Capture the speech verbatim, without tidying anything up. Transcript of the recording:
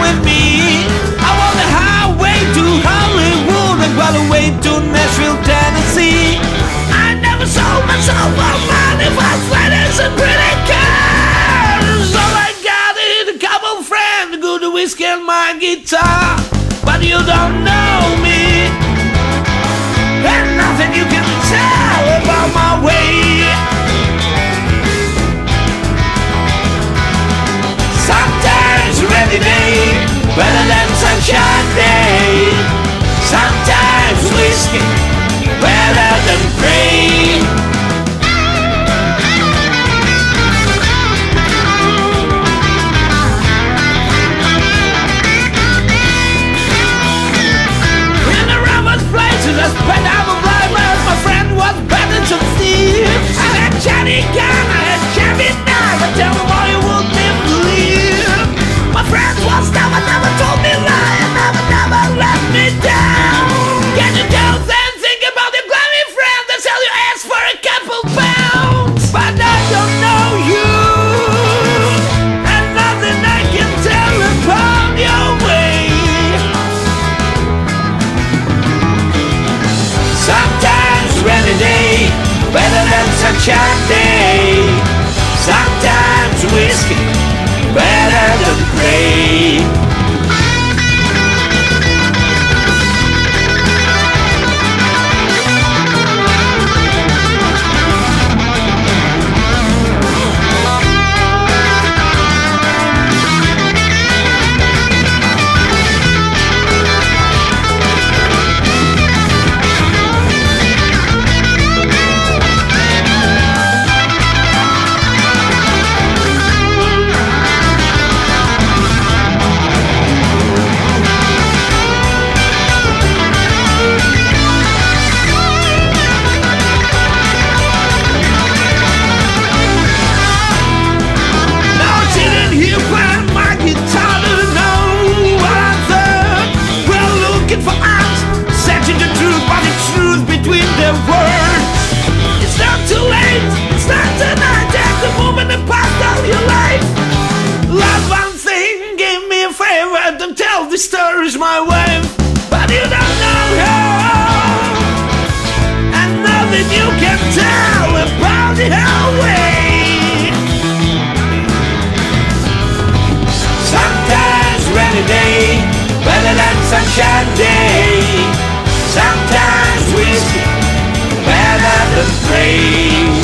with me. I want the highway to Hollywood and got away to Nashville, Tennessee. I never sold my soul for money, fast ladies and pretty cars. All I got is a couple friends, good whiskey and my guitar. But you don't know me, and nothing you can tell about my way. Sometimes rainy day, better than sunshine day. Sometimes whiskey, better than rain. In the roughest places I spent out of life, as my friend was better to see. I had Johnny Gunn, I had Chevy Knife, I tell them all you would never believe. My friend was never, never told me lie, and never, never let me down. Can you tell them, think about your gloomy friend that sell your ass for a couple pounds? But I don't know you, and nothing I can tell about your way. Sometimes rainy day, better than sunshine day. Sometimes whiskey, better than rain. Tell the story's my wife, but you don't know her, and nothing you can tell about her way. Sometimes rainy day, better than sunshine day. Sometimes whiskey, better than rain.